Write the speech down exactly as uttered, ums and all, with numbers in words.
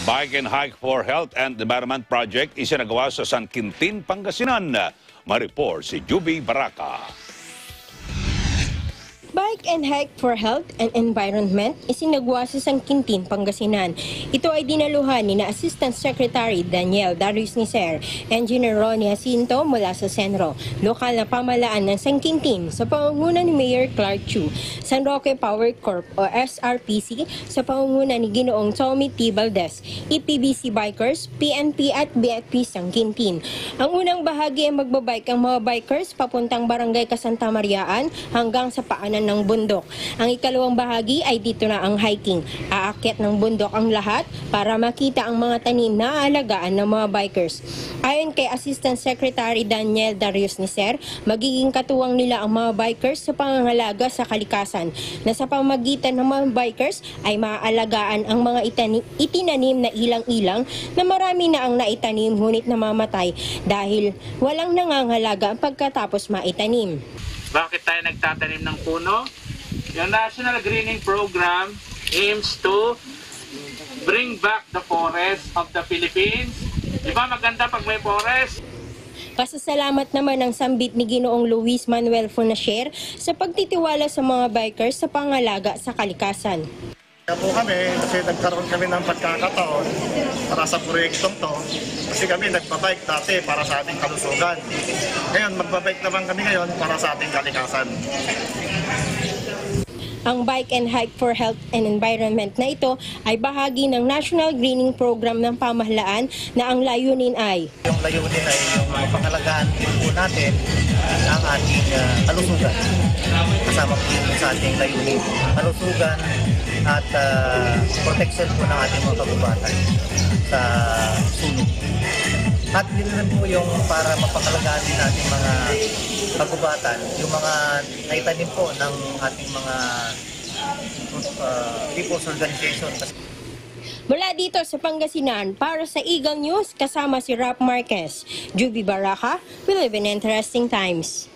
Bike and Hike for Health and Environment Project isinagawa sa San Quintin, Pangasinan. Ma-report si Juby Baraka. Bike and Hike for Health and Environment isinagawa sa San Quintin, Pangasinan. Ito ay dinaluhan ni na Assistant Secretary Daniel Darius Nicer, Engineer Ronnie Jacinto mula sa Senro, lokal na pamahalaan ng San Quintin sa pangunguna ni Mayor Clark Chu, San Roque Power Corp o S R P C sa pangunguna ni Ginoong Tommy T. Valdez, E P B C Bikers, P N P at B F P San Quintin. Ang unang bahagi ay magbabike ang mga bikers papuntang Barangay Kasanta Mariaan hanggang sa paanan ng bundok. Ang ikalawang bahagi ay dito na ang hiking. Aakyat ng bundok ang lahat para makita ang mga tanim na aalagaan ng mga bikers. Ayon kay Assistant Secretary Daniel Darius Nicer, magiging katuwang nila ang mga bikers sa pangangalaga sa kalikasan, na sa pamagitan ng mga bikers ay maaalagaan ang mga itani- itinanim na ilang-ilang na marami na ang naitanim ngunit namamatay dahil walang nangangalaga pagkatapos maitanim. Bakit tayo nagtatanim ng puno? Yung National Greening Program aims to bring back the forest of the Philippines. Di ba maganda pag may forest? Pasasalamat naman ang sambit ni Ginoong Luis Manuel Funacier sa pagtitiwala sa mga bikers sa pangalaga sa kalikasan. Kaya po kami, kasi nagkaroon kami ng pagkakataon para sa proyektong to, kasi kami nagbabike dati para sa ating kalusugan. Ngayon, magbabike naman kami ngayon para sa ating kalikasan. Ang Bike and Hike for Health and Environment na ito ay bahagi ng National Greening Program ng pamahalaan na ang layunin ay yung layunin ay yung pangalagaan din po natin ang ating uh, kalusugan. Kasama po yun sa ating layunin. Kalusugan at uh, protection po ng ating mga kagubatan sa sunog. At din rin po yung para mapangalagaan din natin mga kagubatan, yung mga naitanim po ng ating mga uh, people's organization. Mula dito sa Pangasinan, para sa Eagle News, kasama si Rap Marquez. Juby Baraka, we live in interesting times.